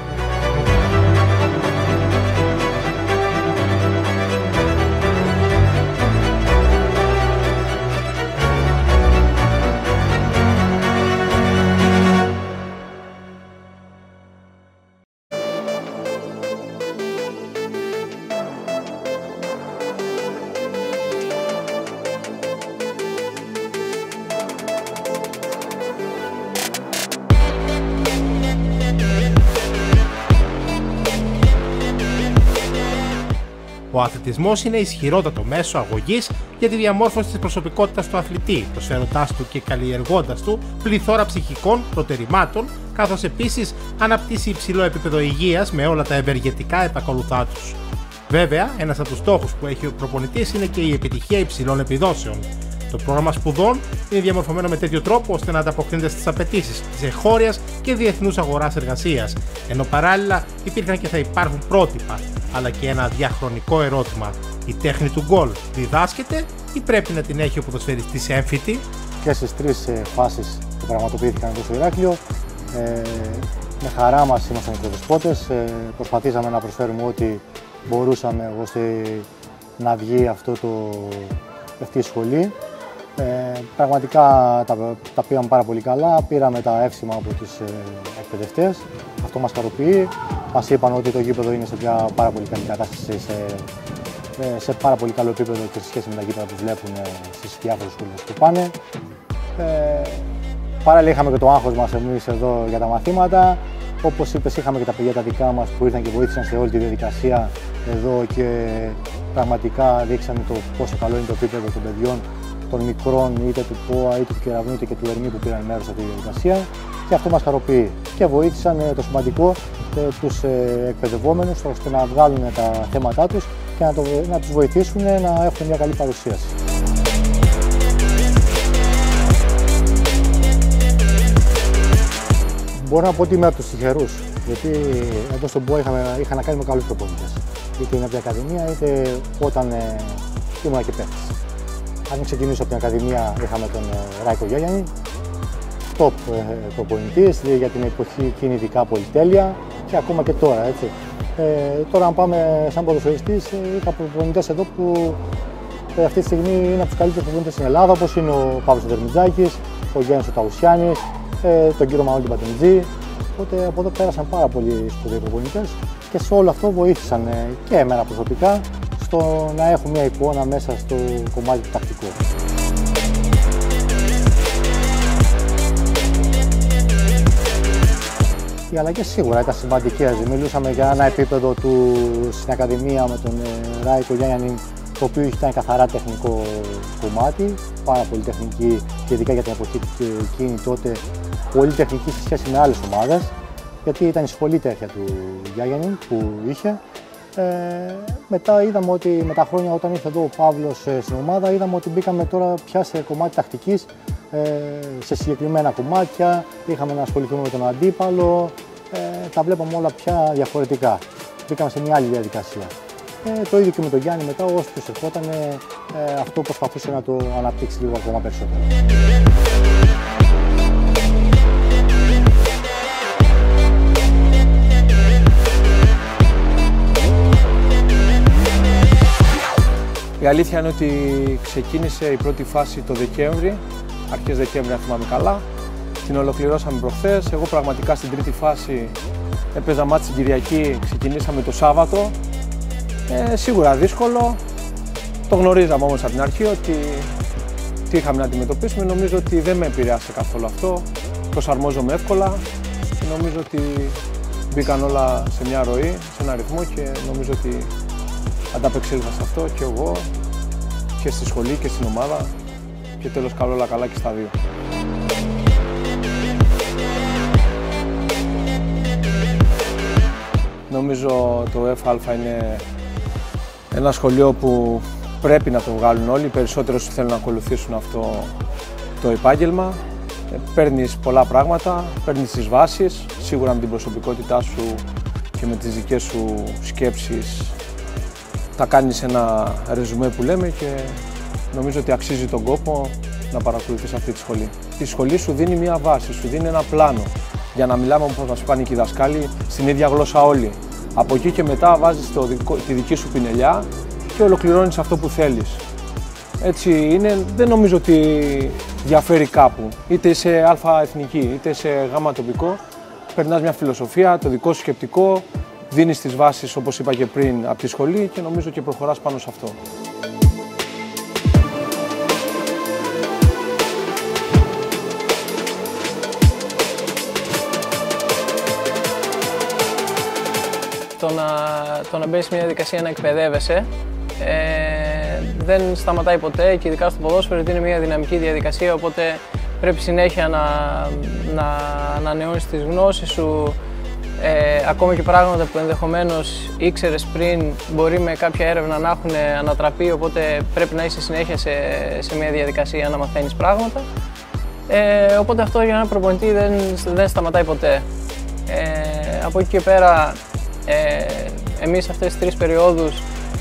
Ο αθλητισμός είναι ισχυρότατο μέσο αγωγής για τη διαμόρφωση της προσωπικότητας του αθλητή, προσφέροντάς του και καλλιεργώντας του πληθώρα ψυχικών προτεραιμάτων, καθώς επίσης αναπτύσσει υψηλό επίπεδο υγείας με όλα τα ευεργετικά επακολουθά τους. Βέβαια, ένας από τους στόχους που έχει ο προπονητής είναι και η επιτυχία υψηλών επιδόσεων. Το πρόγραμμα σπουδών είναι διαμορφωμένο με τέτοιο τρόπο ώστε να ανταποκρίνεται στις απαιτήσεις της εγχώριας και διεθνούς αγοράς εργασίας, ενώ παράλληλα υπήρχαν και θα υπάρχουν πρότυπα, αλλά και ένα διαχρονικό ερώτημα: η τέχνη του γκολ διδάσκεται ή πρέπει να την έχει ο ποδοσφαιριστής έμφυτη? Και στις τρεις φάσεις που πραγματοποιήθηκαν εδώ στο Ηράκλειο, με χαρά μας ήμασταν οι πρωτοσπότες, προσπαθήσαμε να προσφέρουμε ό,τι μπορούσαμε ώστε να βγει αυτή η σχολή. Πραγματικά τα πήγαμε πάρα πολύ καλά, πήραμε τα εύσημα από τους εκπαιδευτές, αυτό μας χαροποιεί. Μας είπαν ότι το γήπεδο είναι σε μια πάρα πολύ καλή κατάσταση, σε πάρα πολύ καλό επίπεδο και σε σχέση με τα γήπεδα που βλέπουν στις διάφορες σχολές που πάνε. Παράλληλα είχαμε και το άγχος μας εμείς εδώ για τα μαθήματα, Όπως είπες, είχαμε και τα παιδιά τα δικά μας που ήρθαν και βοήθησαν σε όλη τη διαδικασία εδώ και πραγματικά δείξανε το πόσο καλό είναι το επίπεδο των παιδιών, των μικρών, είτε του ΠΟΑ, είτε του Κεραυνού, είτε και του Ερμή που πήραν μέρος σε αυτή τη διαδικασία. Και αυτό μας χαροποιεί. Και βοήθησαν το σημαντικό τους εκπαιδευόμενους ώστε να βγάλουν τα θέματά τους και να τους βοηθήσουν να έχουν μια καλή παρουσίαση. Μπορώ να πω ότι είμαι από τους τυχερούς, γιατί εδώ στον ΠΟΑ είχα να κάνει με καλούς προπονητές. Είτε είναι από την Ακαδημία, είτε όταν ήμουν και παίκτης. Αν ξεκινήσω από την Ακαδημία, είχαμε τον Ράικο Γιάννη, top προπονητής, για την εποχή εκείνη ειδικά πολυτέλεια και ακόμα και τώρα. Έτσι. Τώρα, αν πάμε σαν ποδοσφαιριστής, είχα προπονητές εδώ που αυτή τη στιγμή είναι από τους καλύτερους προπονητές στην Ελλάδα, όπως είναι ο Παύλος Δερμιτζάκης, ο Γιάννης ο Ταουσιάνης, τον κύριο Μανώλη Πατεντζή. Οπότε από εδώ πέρασαν πάρα πολλοί σπουδαίοι προπονητές και σε όλο αυτό βοήθησαν και εμένα προσωπικά στο να έχω μια εικόνα μέσα στο κομμάτι του τακτικού. Οι αλλαγές σίγουρα ήταν σημαντικές. Μιλούσαμε για ένα επίπεδο στην Ακαδημία με τον Ράικο Γιάννη, το οποίο ήταν καθαρά τεχνικό κομμάτι, πάρα πολύ τεχνική και ειδικά για την εποχή εκείνη τότε, πολύ τεχνική σε σχέση με άλλες ομάδες, γιατί ήταν η σχολή τέτοια του Γιάννη που είχε. Μετά είδαμε ότι με τα χρόνια, όταν ήρθε εδώ ο Παύλος στην ομάδα, είδαμε ότι μπήκαμε τώρα πια σε κομμάτι τακτικής, σε συγκεκριμένα κομμάτια, είχαμε να ασχοληθούμε με τον αντίπαλο, τα βλέπαμε όλα πια διαφορετικά. Μπήκαμε σε μια άλλη διαδικασία. Το ίδιο και με τον Γιάννη μετά, όσο τους ερχόταν, αυτό προσπαθούσε να το αναπτύξει λίγο ακόμα περισσότερο. Η αλήθεια είναι ότι ξεκίνησε η πρώτη φάση το Δεκέμβρη, αρχές Δεκέμβρη αν θυμάμαι καλά. Την ολοκληρώσαμε προχθές. Εγώ πραγματικά στην τρίτη φάση έπαιζα μάτι την Κυριακή, ξεκινήσαμε το Σάββατο. Σίγουρα δύσκολο. Το γνωρίζαμε όμως από την αρχή ότι τι είχαμε να αντιμετωπίσουμε. Νομίζω ότι δεν με επηρεάσε καθόλου αυτό. Προσαρμόζομαι εύκολα και νομίζω ότι μπήκαν όλα σε μια ροή, σε ένα ρυθμό και νομίζω ότι ανταπεξήλθα σε αυτό και εγώ και στη σχολή και στην ομάδα και τέλος όλα καλά και στα δύο. Νομίζω το ΕΦΑ είναι ένα σχολείο που πρέπει να το βγάλουν όλοι, οι περισσότεροι όσοι θέλουν να ακολουθήσουν αυτό το επάγγελμα. Παίρνεις πολλά πράγματα, παίρνεις τις βάσεις, σίγουρα με την προσωπικότητά σου και με τις δικές σου σκέψεις θα κάνεις ένα ρεζουμέ που λέμε και νομίζω ότι αξίζει τον κόπο να παρακολουθείς αυτή τη σχολή. Η σχολή σου δίνει μια βάση, σου δίνει ένα πλάνο για να μιλάμε όπως μας πάνε και οι δασκάλοι στην ίδια γλώσσα όλοι. Από εκεί και μετά βάζεις τη δική σου πινελιά και ολοκληρώνεις αυτό που θέλεις. Έτσι είναι, δεν νομίζω ότι διαφέρει κάπου. Είτε είσαι α εθνική, είτε είσαι γ τοπικό, περνάς μια φιλοσοφία, το δικό σου σκεπτικό, δίνεις τις βάσεις όπως είπα και πριν από τη σχολή και νομίζω και προχωράς πάνω σε αυτό. Το να μπαίνεις σε μια διαδικασία να εκπαιδεύεσαι δεν σταματάει ποτέ και ειδικά στο ποδόσφαιρο είναι μια δυναμική διαδικασία, οπότε πρέπει συνέχεια να ανανεώνεις τις γνώσεις σου, ακόμα και πράγματα που ενδεχομένως ήξερες πριν μπορεί με κάποια έρευνα να έχουν ανατραπεί, οπότε πρέπει να είσαι συνέχεια σε μια διαδικασία να μαθαίνεις πράγματα. Οπότε αυτό για έναν προπονητή δεν σταματάει ποτέ. Από εκεί και πέρα εμείς αυτές τις 3 περιόδους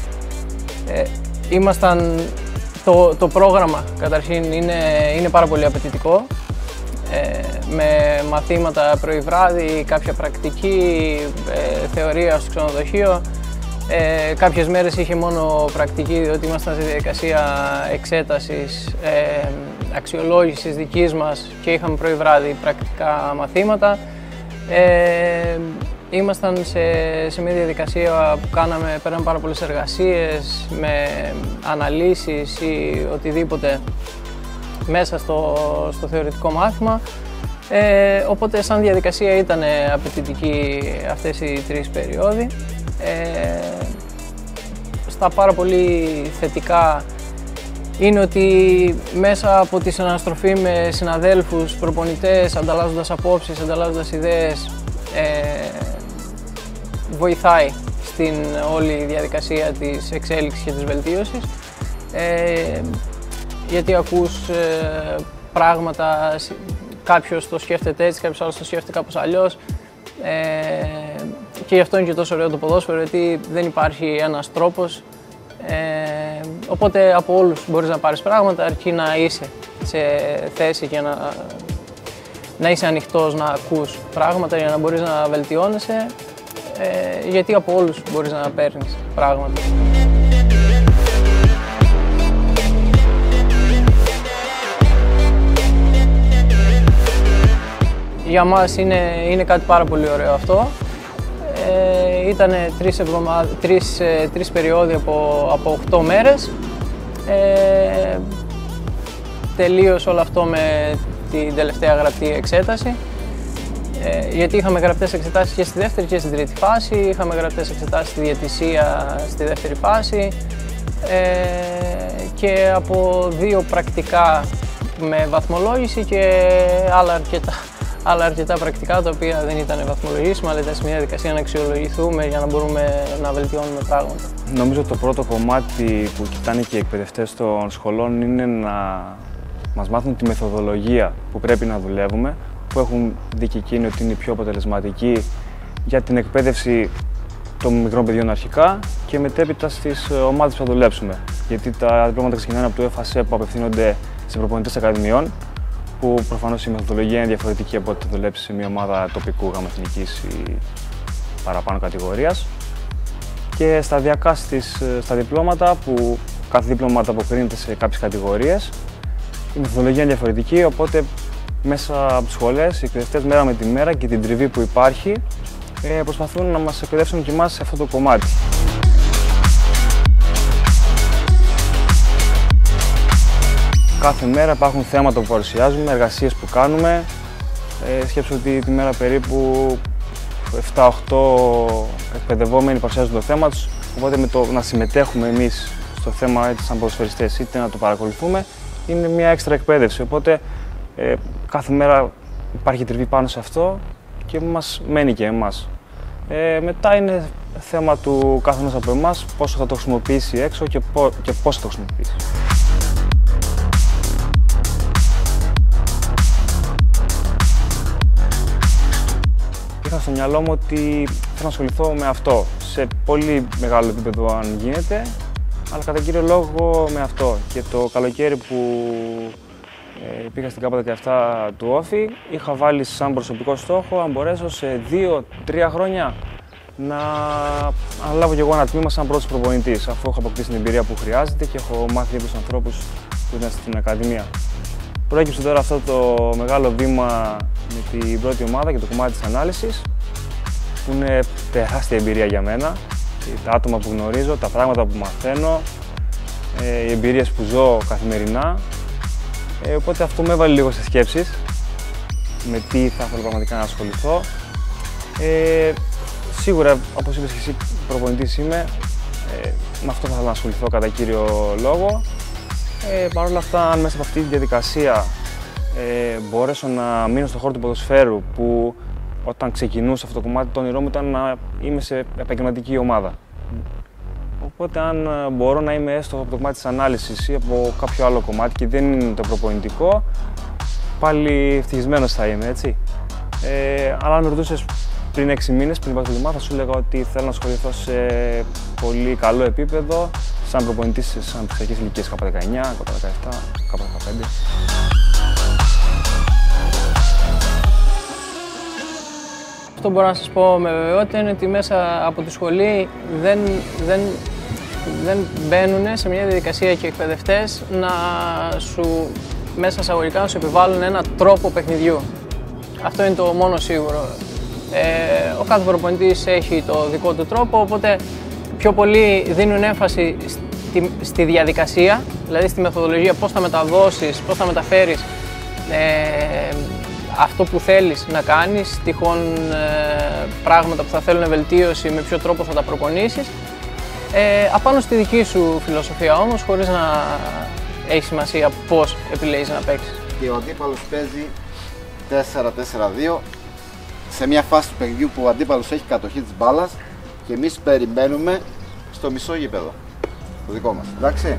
το πρόγραμμα καταρχήν είναι πάρα πολύ απαιτητικό, με μαθήματα πρωί-βράδυ, κάποια πρακτική, θεωρία στο ξενοδοχείο. Κάποιες μέρες είχε μόνο πρακτική, διότι ήμασταν στη διαδικασία εξέτασης, αξιολόγησης δικής μας και είχαμε πρωί-βράδυ πρακτικά μαθήματα. Ήμασταν σε μια διαδικασία που παίρναμε πάρα πολλές εργασίες με αναλύσεις ή οτιδήποτε μέσα στο θεωρητικό μάθημα Οπότε σαν διαδικασία ήταν απαιτητική αυτές οι 3 περιόδοι. Στα πάρα πολύ θετικά είναι ότι μέσα από τη συναναστροφή με συναδέλφους, προπονητές, ανταλλάζοντας απόψεις, ανταλλάζοντας ιδέες, βοηθάει στην όλη διαδικασία της εξέλιξης και της βελτίωσης. Γιατί ακούς πράγματα, κάποιος το σκέφτεται έτσι, κάποιος άλλος το σκέφτεται κάπως αλλιώς. Και γι' αυτό είναι και τόσο ωραίο το ποδόσφαιρο, γιατί δεν υπάρχει ένας τρόπος. Οπότε από όλους μπορείς να πάρεις πράγματα, αρκεί να είσαι σε θέση και να είσαι ανοιχτός να ακούς πράγματα για να μπορείς να βελτιώνεσαι, γιατί από όλους μπορείς να παίρνεις πράγματα. Για μας είναι κάτι πάρα πολύ ωραίο αυτό. Ήταν 3 περιόδοι από 8 μέρες. Τελείωσε όλο αυτό με την τελευταία γραπτή εξέταση. Γιατί είχαμε γραπτές εξετάσεις και στη δεύτερη και στην τρίτη φάση. Είχαμε γραπτές εξετάσεις στη διαιτησία στη δεύτερη φάση. Και από 2 πρακτικά με βαθμολόγηση και άλλα αρκετά πρακτικά, τα οποία δεν ήταν βαθμολογήσιμα, αλλά ήταν σε μια διαδικασία να αξιολογηθούμε για να μπορούμε να βελτιώνουμε πράγματα. Νομίζω το πρώτο κομμάτι που κοιτάνε και οι εκπαιδευτές των σχολών είναι να μας μάθουν τη μεθοδολογία που πρέπει να δουλεύουμε, που έχουν δει και εκείνοι ότι είναι πιο αποτελεσματική για την εκπαίδευση των μικρών παιδιών αρχικά και μετέπειτα στις ομάδες που θα δουλέψουμε. Γιατί τα διπλώματα ξεκινάνε από το ΕΦΑΣΕ που απευθύνονται σε προπονητές ακαδημιών, που προφανώς η μεθοδολογία είναι διαφορετική από ό,τι θα δουλέψει σε μια ομάδα τοπικού γαμεθνικής ή παραπάνω κατηγορίας. Και σταδιακά στα διπλώματα, που κάθε δίπλωμα αποκρίνεται σε κάποιες κατηγορίες, η μεθοδολογία είναι διαφορετική, οπότε μέσα από τις σχολές οι εκπαιδευτές μέρα με τη μέρα και την τριβή που υπάρχει προσπαθούν να μας εκπαιδεύσουν και εμάς σε αυτό το κομμάτι. Κάθε μέρα υπάρχουν θέματα που παρουσιάζουμε, εργασίες που κάνουμε. Σκέψου ότι τη μέρα περίπου 7-8 εκπαιδευόμενοι παρουσιάζουν το θέμα τους, οπότε με το να συμμετέχουμε εμείς στο θέμα είτε σαν ποδοσφαιριστές είτε να το παρακολουθούμε είναι μια έξτρα εκπαίδευση, οπότε κάθε μέρα υπάρχει τριβή πάνω σε αυτό και μας μένει και εμάς. Μετά είναι θέμα του καθενός από εμάς πόσο θα το χρησιμοποιήσει έξω και πώς θα το χρησιμοποιήσει. Είχα στο μυαλό μου ότι θέλω να ασχοληθώ με αυτό σε πολύ μεγάλο επίπεδο αν γίνεται, αλλά κατά κύριο λόγο με αυτό. Και το καλοκαίρι που πήγα στην ΚΑΠΑ17 του Όφη, είχα βάλει σαν προσωπικό στόχο αν μπορέσω σε 2-3 χρόνια να αναλάβω κι εγώ ένα τμήμα σαν πρώτος προπονητής, αφού έχω αποκτήσει την εμπειρία που χρειάζεται και έχω μάθει από τους ανθρώπους που ήταν στην Ακαδημία. Προέκυψε τώρα αυτό το μεγάλο βήμα με την πρώτη ομάδα και το κομμάτι της ανάλυσης, που είναι τεράστια εμπειρία για μένα. Τα άτομα που γνωρίζω, τα πράγματα που μαθαίνω, οι εμπειρίες που ζω καθημερινά. Οπότε αυτό με έβαλε λίγο σε σκέψεις με τι θα ήθελα πραγματικά να ασχοληθώ. Σίγουρα, όπως είπες και εσύ, προπονητής είμαι, με αυτό θα ήθελα να ασχοληθώ κατά κύριο λόγο. Παρ' όλα αυτά, αν μέσα από αυτή τη διαδικασία μπορέσω να μείνω στον χώρο του ποδοσφαίρου, που όταν ξεκινούσα αυτό το κομμάτι, το όνειρό μου ήταν να είμαι σε επαγγελματική ομάδα. Οπότε, αν μπορώ να είμαι έστω από το κομμάτι της ανάλυσης ή από κάποιο άλλο κομμάτι και δεν είναι το προπονητικό, πάλι ευτυχισμένος θα είμαι, έτσι. Αλλά αν με ρωτούσες πριν 6 μήνες, πριν πάω στο Λιμά, θα σου έλεγα ότι θέλω να ασχοληθώ σε πολύ καλό επίπεδο, σαν προπονητής σε αναπτυξιακές ηλικίες K19, K17, K15. Αυτό μπορώ να σας πω με βεβαιότητα είναι ότι μέσα από τη σχολή δεν μπαίνουν σε μια διαδικασία και εκπαιδευτές να σου, μέσα εισαγωγικά, να σου επιβάλλουν ένα τρόπο παιχνιδιού. Αυτό είναι το μόνο σίγουρο. Ο κάθε προπονητής έχει το δικό του τρόπο, οπότε πιο πολύ δίνουν έμφαση στη διαδικασία, δηλαδή στη μεθοδολογία, πώς θα μεταδώσεις, πώς θα μεταφέρεις αυτό που θέλεις να κάνεις, τυχόν πράγματα που θα θέλουν βελτίωση, με ποιο τρόπο θα τα προπονήσεις. Απάνω στη δική σου φιλοσοφία όμως, χωρίς να έχει σημασία πώς επιλέγεις να παίξεις. Και ο αντίπαλος παίζει 4-4-2 σε μια φάση του παιχνιδιού που ο αντίπαλος έχει κατοχή της μπάλας και εμείς περιμένουμε στο μισό γήπεδο, το δικό μας, εντάξει.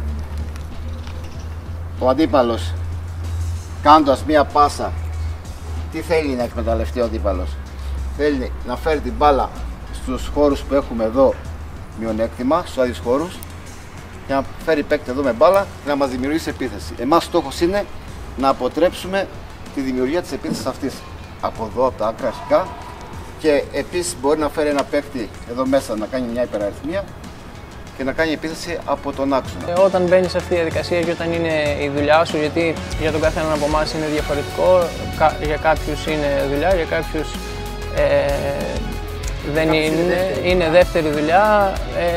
Ο αντίπαλος, κάνοντας μια πάσα, τι θέλει να εκμεταλλευτεί ο αντίπαλος? Θέλει να φέρει την μπάλα στους χώρους που έχουμε εδώ μειονέκτημα, στους άδειους χώρους, και να φέρει παίκτη εδώ με μπάλα και να μας δημιουργήσει επίθεση. Εμάς στόχος είναι να αποτρέψουμε τη δημιουργία της επίθεσης αυτής από εδώ, από τα άκρα αρχικά, και επίσης μπορεί να φέρει ένα παίκτη εδώ μέσα να κάνει μια υπεραριθμία και να κάνει επίθεση από τον άξονα. Όταν μπαίνεις σε αυτή τη διαδικασία και όταν είναι η δουλειά σου, γιατί για τον καθέναν από εμάς είναι διαφορετικό, για κάποιους είναι δουλειά, για κάποιους δεν είναι δεύτερη δουλειά.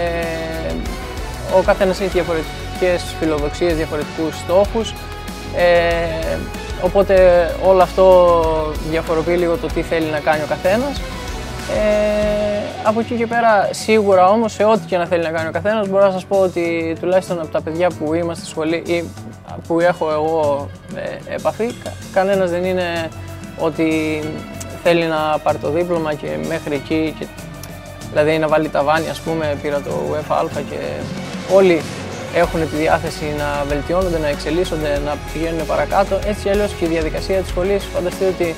Ο καθένας έχει διαφορετικές φιλοδοξίες, διαφορετικούς στόχους. Οπότε όλο αυτό διαφοροποιεί λίγο το τι θέλει να κάνει ο καθένας. Από εκεί και πέρα, σίγουρα όμως, σε ό,τι και να θέλει να κάνει ο καθένας, μπορώ να σας πω ότι τουλάχιστον από τα παιδιά που είμαστε στη σχολή ή που έχω εγώ επαφή, κανένας δεν είναι ότι θέλει να πάρει το δίπλωμα και μέχρι εκεί, δηλαδή να βάλει ταβάνι, ας πούμε, πήρα το UEFA και όλοι έχουν τη διάθεση να βελτιώνονται, να εξελίσσονται, να πηγαίνουν παρακάτω. Έτσι κι αλλιώς και η διαδικασία της σχολής, φανταστείτε ότι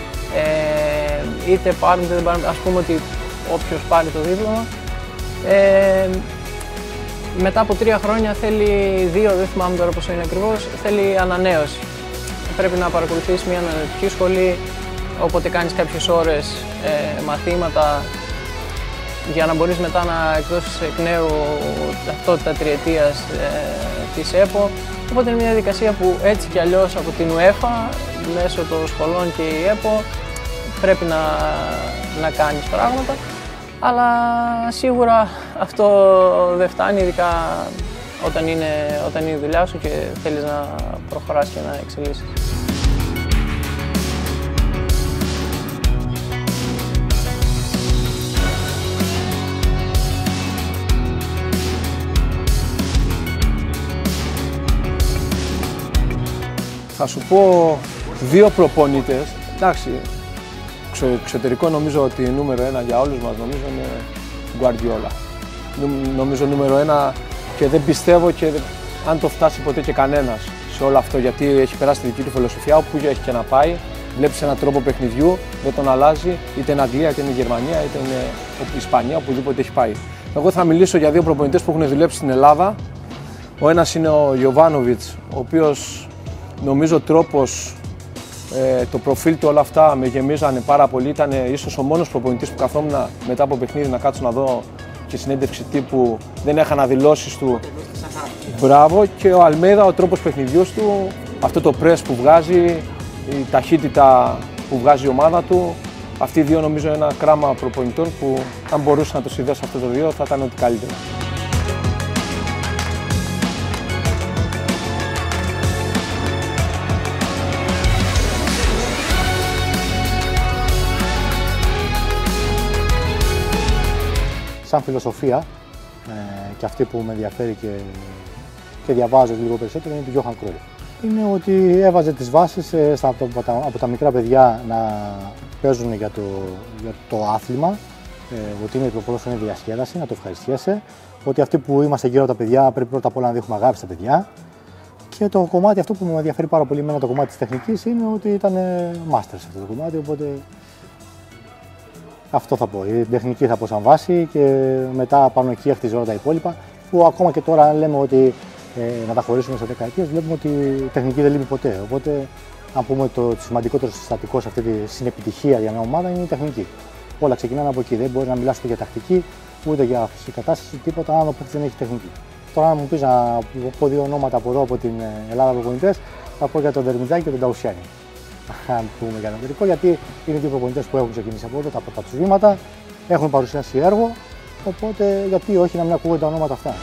είτε πάρουν είτε δεν πάρουν, ας πούμε ότι όποιος πάρει το δίπλωμα, μετά από 3 χρόνια θέλει 2, δεν θυμάμαι τώρα πόσο είναι ακριβώς, θέλει ανανέωση. Πρέπει να παρακολουθείς μια αναλυτική σχολή, οπότε κάνεις κάποιες ώρες μαθήματα για να μπορείς μετά να εκδώσεις εκ νέου ταυτότητα τριετίας της ΕΠΟ. Οπότε είναι μια διαδικασία που έτσι κι αλλιώς από την UEFA, μέσω των σχολών και η ΕΠΟ, πρέπει να κάνεις πράγματα. Αλλά σίγουρα αυτό δεν φτάνει, ειδικά όταν είναι η δουλειά σου και θέλεις να προχωράς και να εξελίσσεις. Θα σου πω 2 προπονητές. Εντάξει, εξωτερικό νομίζω ότι νούμερο 1 για όλους μας νομίζω είναι Guardiola. Νομίζω νούμερο 1 και δεν πιστεύω και αν το φτάσει ποτέ και κανένας σε όλο αυτό, γιατί έχει περάσει τη δική του φιλοσοφία, όπου έχει και να πάει, βλέπεις έναν τρόπο παιχνιδιού, δεν τον αλλάζει, είτε είναι Αγγλία, είτε είναι Γερμανία, είτε είναι Ισπανία, οπουδήποτε έχει πάει. Εγώ θα μιλήσω για 2 προπονητές που έχουν δουλέψει στην Ελλάδα. Ο ένας είναι ο Γιοβάνοβιτς, ο οποίος νομίζω τρόπος, το προφίλ του, όλα αυτά με γεμίζανε πάρα πολύ. Ήταν ίσως ο μόνος προπονητής που καθόμουν μετά από παιχνίδι να κάτσω να δω και συνέντευξη τύπου, δεν έχανα δηλώσεις του. Μπράβο. Και ο Αλμέιδα, ο τρόπος παιχνιδιούς του, αυτό το press που βγάζει, η ταχύτητα που βγάζει η ομάδα του. Αυτοί οι 2 νομίζω είναι ένα κράμα προπονητών που αν μπορούσα να το συνδέσω αυτό το 2 θα ήταν ό,τι καλύτερο. Σαν φιλοσοφία και αυτή που με ενδιαφέρει και διαβάζω λίγο περισσότερο είναι του Γιώχαν Κρόιφ. Είναι ότι έβαζε τις βάσεις από τα μικρά παιδιά να παίζουν για το άθλημα, ότι το ποδόσφαιρο είναι διασκέδαση, να το ευχαριστιέσαι, ότι αυτοί που είμαστε γύρω από τα παιδιά πρέπει πρώτα απ' όλα να δείχνουμε αγάπη στα παιδιά. Και το κομμάτι αυτό που με ενδιαφέρει πάρα πολύ εμένα, το κομμάτι της τεχνικής, είναι ότι ήταν μάστερ σε αυτό το κομμάτι, οπότε αυτό θα πω. Η τεχνική θα πω σαν βάση και μετά πάνω εκεί χτίζει όλα τα υπόλοιπα. Που ακόμα και τώρα, αν λέμε ότι να τα χωρίσουμε σε δεκαετίες, βλέπουμε ότι η τεχνική δεν λείπει ποτέ. Οπότε, αν πούμε ότι το σημαντικότερο συστατικό σε αυτή τη συνεπιτυχία για μια ομάδα είναι η τεχνική. Όλα ξεκινάνε από εκεί. Δεν μπορεί να μιλάς ούτε για τακτική, ούτε για φυσική κατάσταση, τίποτα αν ο παίκτης δεν έχει τεχνική. Τώρα, αν μου πεις να πω 2 ονόματα από εδώ από την Ελλάδα προπονητές, θα πω για τον Δερμιτζάκη και τον Ταουσιάνη. Αν πούμε για τον Αμερικό, γιατί είναι 2 προπονητές που έχουν ξεκινήσει από εδώ, τα πρώτα τους βήματα, έχουν παρουσιάσει έργο. Οπότε, γιατί όχι να μην ακούγονται τα ονόματα αυτά.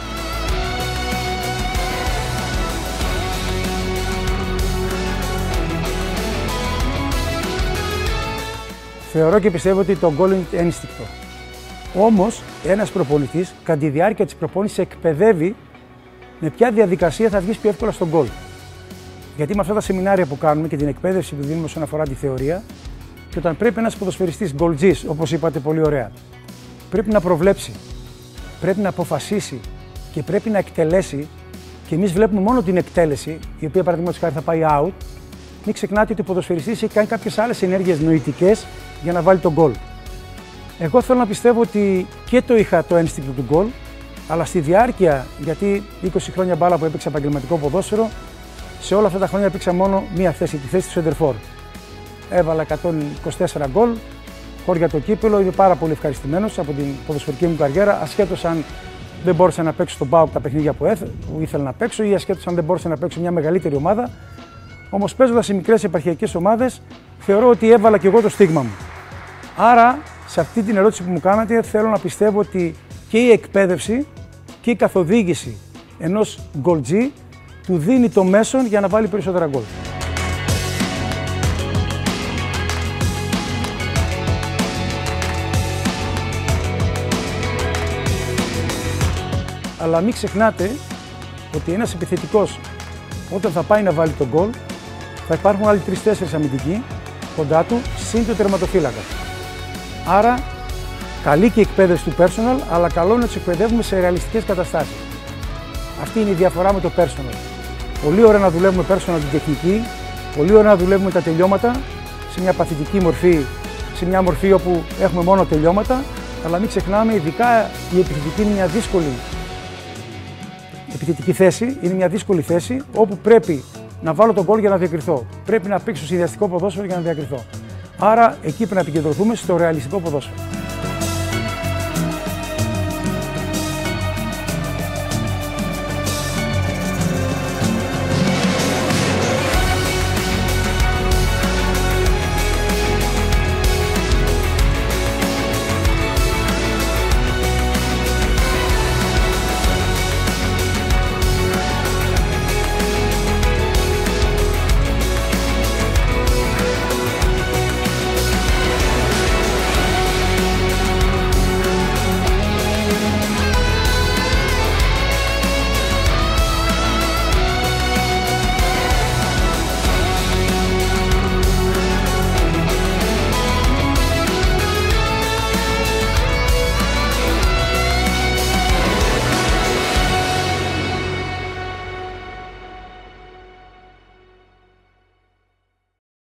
Θεωρώ και πιστεύω ότι το γκολ είναι ένστικτο. Όμως, ένας προπονητής κατά τη διάρκεια της προπόνησης εκπαιδεύει με ποια διαδικασία θα βγεις πιο εύκολα στον γκολ. Γιατί με αυτά τα σεμινάρια που κάνουμε και την εκπαίδευση που δίνουμε όσον αφορά τη θεωρία, και όταν πρέπει ένας ποδοσφαιριστής γκολτζής, όπως είπατε πολύ ωραία, πρέπει να προβλέψει, πρέπει να αποφασίσει και πρέπει να εκτελέσει, και εμείς βλέπουμε μόνο την εκτέλεση, η οποία παραδείγματος χάρη θα πάει out, μην ξεχνάτε ότι ο ποδοσφαιριστής έχει κάνει κάποιες άλλες ενέργειες νοητικές για να βάλει τον γκολ. Εγώ θέλω να πιστεύω ότι και το είχα το ένστικτο του γκολ, αλλά στη διάρκεια, γιατί 20 χρόνια μπάλα που έπαιξα επαγγελματικό ποδόσφαιρο, σε όλα αυτά τα χρόνια έπαιξα μόνο μία θέση, τη θέση του σεντερφόρ. Έβαλα 124 γκολ, χώρια το κύπελο, είμαι πάρα πολύ ευχαριστημένος από την ποδοσφαιρική μου καριέρα, ασχέτως αν δεν μπόρεσα να παίξω στον ΠΑΟΚ τα παιχνίδια που ήθελα να παίξω ή ασχέτως αν δεν μπόρεσα να παίξω μια μεγαλύτερη ομάδα. Όμως παίζοντας σε μικρές επαρχιακές ομάδες, θεωρώ ότι έβαλα και εγώ το στίγμα μου. Άρα, σε αυτή την ερώτηση που μου κάνατε, θέλω να πιστεύω ότι και η εκπαίδευση και η καθοδήγηση ενός γκολτζή του δίνει το μέσον για να βάλει περισσότερα γκολ. Αλλά μην ξεχνάτε ότι ένας επιθετικός όταν θα πάει να βάλει τον γκολ θα υπάρχουν άλλοι 3-4 αμυντικοί κοντά του συν το τερματοφύλακα. Άρα καλή και η εκπαίδευση του personal, αλλά καλό να τους εκπαιδεύουμε σε ρεαλιστικές καταστάσεις. Αυτή είναι η διαφορά με το personal. Πολύ ωραία να δουλεύουμε personal την τεχνική, πολύ ωραία να δουλεύουμε τα τελειώματα σε μια παθητική μορφή, σε μια μορφή όπου έχουμε μόνο τελειώματα, αλλά μην ξεχνάμε, ειδικά η επιθετική είναι μια δύσκολη επιθετική θέση, είναι μια δύσκολη θέση όπου πρέπει να βάλω τον γκολ για να διακριθώ. Πρέπει να παίξω συνδυαστικό ποδόσφαιρο για να διακριθώ. Άρα εκεί πρέπει να επικεντρωθούμε στο ρεαλιστικό ποδόσφαιρο.